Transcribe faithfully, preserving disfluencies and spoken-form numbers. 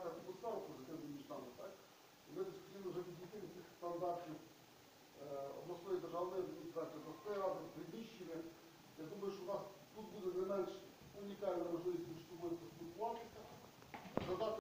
сприймати атмосферу позитивну між нами, так? І ми десь хотіли вже відійти від цих стандартів е, обласної державної адміністрації, обласної ради, приміщення. Я думаю, що у нас тут буде не менш унікальна можливість між собою поспілкуватися, задати